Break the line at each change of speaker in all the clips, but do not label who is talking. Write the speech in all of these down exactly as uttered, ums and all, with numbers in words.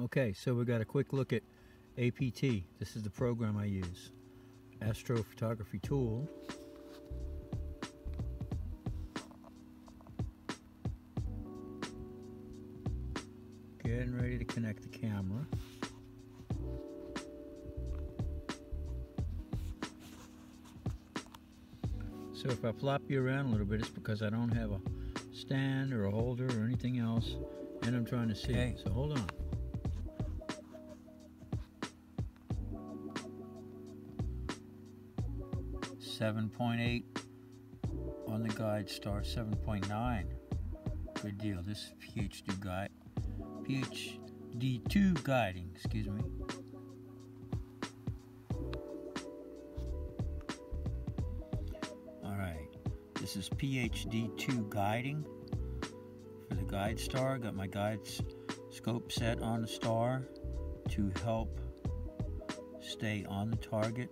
Okay, so we got a quick look at A P T. This is the program I use. Astrophotography tool. Getting ready to connect the camera. So if I flop you around a little bit, it's because I don't have a stand or a holder or anything else, and I'm trying to see. Okay. So hold on. seven point eight on the guide star, seven point nine. Good deal. This is P H D guide. P H D two guiding, excuse me. Alright, this is P H D two guiding for the guide star. Got my guide scope set on the star to help stay on the target.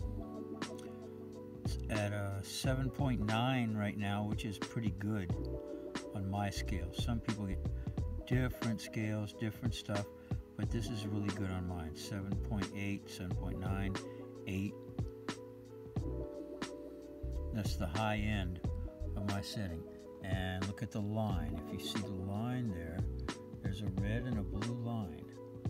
It's at a seven point nine right now, which is pretty good on my scale. Some people get different scales, different stuff, but this is really good on mine. seven point eight, seven point nine, eight. That's the high end of my setting. And look at the line. If you see the line there, there's a red and a blue line.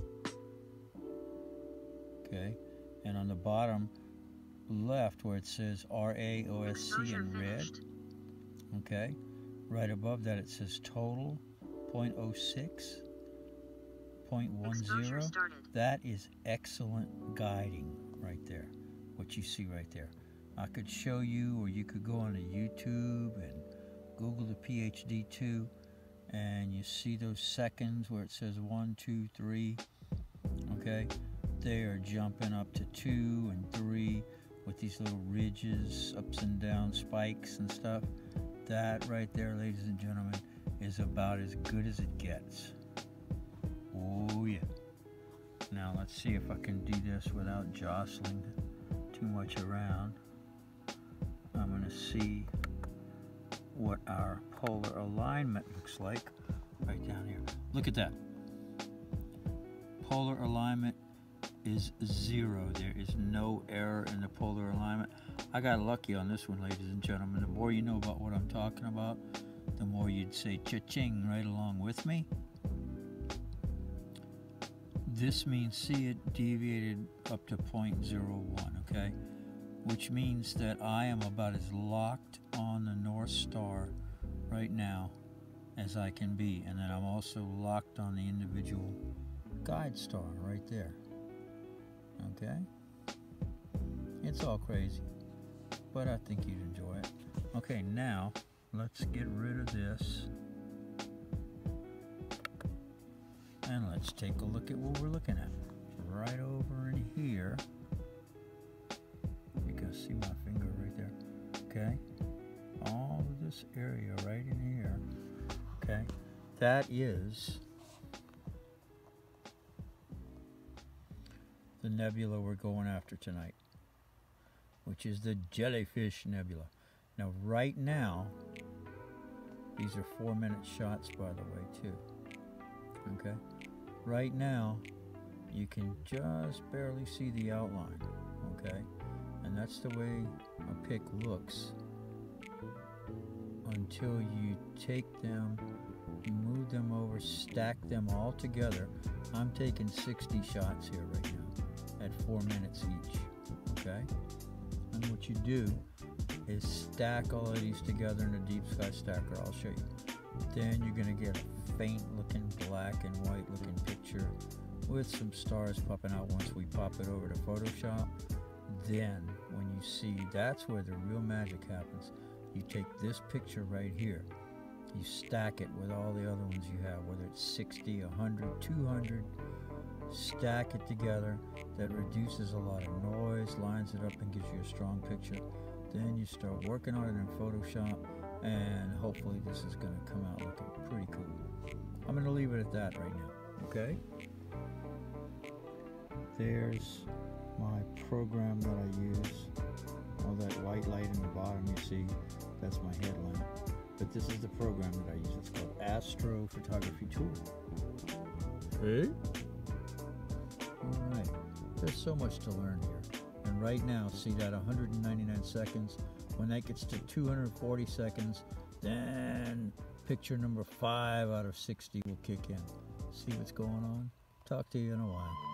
Okay, and on the bottom left where it says R A O S C in red, okay, right above that it says total zero point zero six, zero point one zero. That is excellent guiding right there, what you see right there. I could show you, or you could go on to YouTube and Google the P H D two, and you see those seconds where it says one, two, three, okay? They are jumping up to two and three with these little ridges, ups and down spikes and stuff. That right there, ladies and gentlemen, is about as good as it gets. Oh yeah. Now let's see if I can do this without jostling too much around. I'm going to see what our polar alignment looks like right down here. Look at that. Polar alignment is zero. There is no error in the polar alignment. I got lucky on this one, ladies and gentlemen. The more you know about what I'm talking about, the more you'd say cha-ching right along with me. This means see it deviated up to zero point zero one, okay? Which means that I am about as locked on the North Star right now as I can be, and then I'm also locked on the individual guide star right there. Okay? It's all crazy, but I think you'd enjoy it. Okay, now let's get rid of this and let's take a look at what we're looking at. Right over in here, you can see my finger right there, okay? All of this area right in here, okay? That is the nebula we're going after tonight, which is the Jellyfish Nebula. Now, right now, these are four minute shots, by the way, too. Okay? Right now, you can just barely see the outline. Okay? And that's the way a pic looks until you take them, you move them over, stack them all together. I'm taking sixty shots here right now at four minutes each. Okay? And what you do is stack all of these together in a deep sky stacker. I'll show you. Then you're going to get a faint looking black and white looking picture with some stars popping out once we pop it over to Photoshop. Then when you see, that's where the real magic happens. You take this picture right here, you stack it with all the other ones you have, whether it's sixty, one hundred, two hundred, stack it together. That reduces a lot of noise, lines it up and gives you a strong picture. Then you start working on it in Photoshop, and hopefully this is going to come out looking pretty cool. I'm going to leave it at that right now, okay? There's my program that I use. All that white light in the bottom you see, that's my headlamp. But this is the program that I use. It's called Astrophotography Tool. Okay? There's so much to learn here. And right now, see that one hundred ninety-nine seconds? When that gets to two hundred forty seconds, then picture number five out of sixty will kick in. See what's going on? Talk to you in a while.